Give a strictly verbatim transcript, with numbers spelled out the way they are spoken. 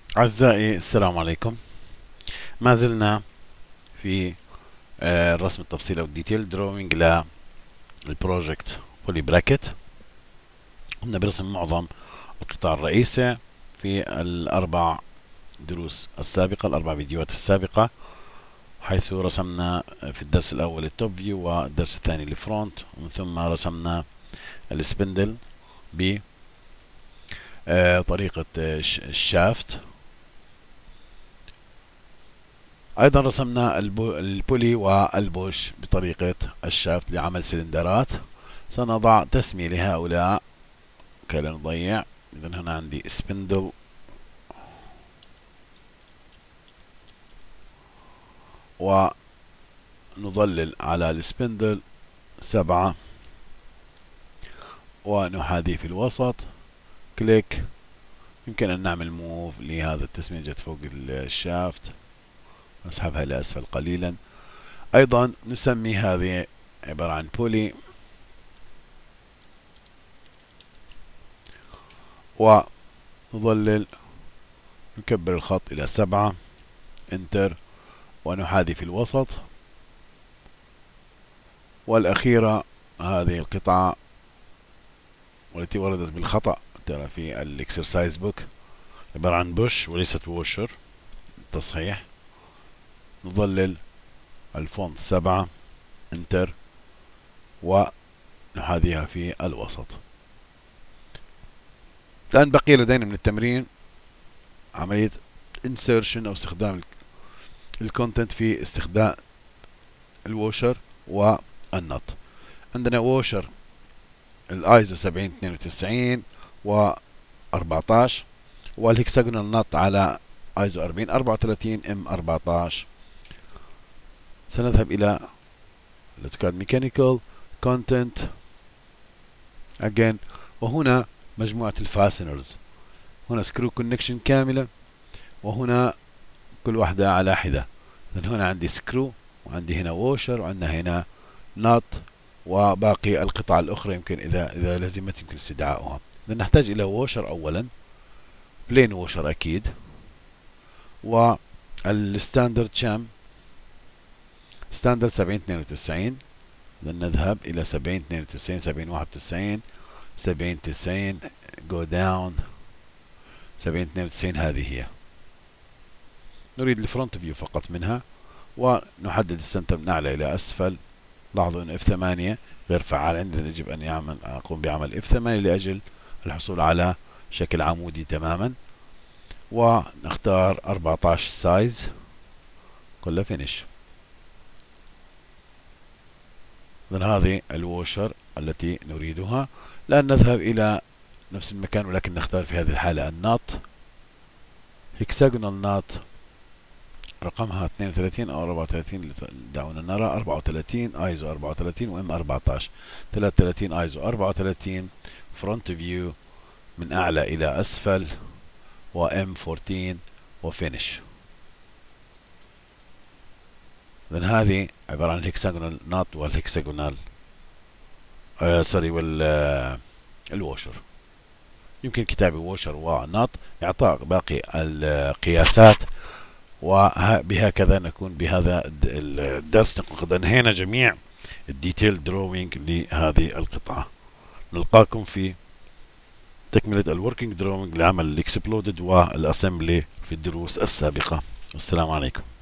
أعزائي السلام عليكم. ما زلنا في آه، الرسم التفصيلي أو الديتيل دروينج للبروجكت بولي براكت. قمنا برسم معظم القطاع الرئيسي في الأربع دروس السابقة، الأربع فيديوهات السابقة، حيث رسمنا في الدرس الأول التوب فيو والدرس الثاني الفرونت، ومن ثم رسمنا السبندل بطريقة الشافت. أيضا رسمنا البولي والبوش بطريقة الشافت لعمل سلندرات. سنضع تسمية لهؤلاء كي لا نضيع. إذا هنا عندي سبندل، ونظلل على السبندل سبعة ونحاذيه في الوسط، كليك. يمكن أن نعمل موف لهذا التسمية، جت فوق الشافت، نسحبها لأسفل قليلا. أيضا نسمي هذه عبارة عن بولي، ونظلل، نكبر الخط إلى سبعة، انتر، ونحاذي في الوسط. والأخيرة هذه القطعة والتي وردت بالخطأ ترى في الاكسرسايز بوك، عبارة عن بوش وليست ووشر. تصحيح، نظلل الفونت سبعة، انتر، ونحاذيها في الوسط. الآن بقي لدينا من التمرين عملية insertion أو استخدام الكونتنت في استخدام الووشر والنط. عندنا ووشر الايزو سبعين اثنين وتسعين و أربعتاشر، والهكساجونال نط على ايزو أربعين أربعة وثلاثين ام أربعتاشر. سنذهب الى الاوتوكاد ميكانيكال كونتنت اجين، وهنا مجموعة الفاسنرز. هنا سكرو كونكشن كاملة، وهنا كل واحدة على حدة. إذن هنا عندي سكرو، وعندي هنا ووشر، وعندنا هنا نوت، وباقي القطع الأخرى يمكن إذا إذا لزمت يمكن استدعائها. إذن نحتاج إلى ووشر أولا، بلين ووشر أكيد، والستاندرد شام ستاندرد سبعين اثنين وتسعين. إذن نذهب إلى سبعين اثنين وتسعين، سبعين واحد وتسعين، سبعين تسعين، جو داون، سبعين اثنين وتسعين. هذه هي. نريد الفرونت فيو فقط منها، ونحدد السنتر من أعلى إلى أسفل. لاحظوا أن إف ثمانية غير فعال عندنا، يجب أن يعمل أقوم بعمل إف ثمانية لأجل الحصول على شكل عمودي تماما. ونختار أربعتاشر سايز، كله فينيش. إذن هذه الووشر التي نريدها. الآن نذهب إلى نفس المكان، ولكن نختار في هذه الحالة النوت، هكساجونال نوت، رقمها اثنين وثلاثين أو أربعة وثلاثين. دعونا نرى أربعة وثلاثين ايزو أربعة وثلاثين وام أربعتاشر، ثلاثة وثلاثين ايزو أربعة وثلاثين، فرونت فيو من أعلى إلى أسفل، وام أربعتاشر، وفينش. إذن هذه عبارة عن الهكساجونال نوت والهكساجونال آه سوري وال آه الووشر. يمكن كتابة ووشر ونوت إعطاء باقي القياسات. وبهكذا نكون بهذا الدرس قد انهينا جميع الديتيل دروينج لهذه القطعة. نلقاكم في تكملة الوركينج دروينج لعمل الاكسبلودد والاسمبلي في الدروس السابقة. والسلام عليكم.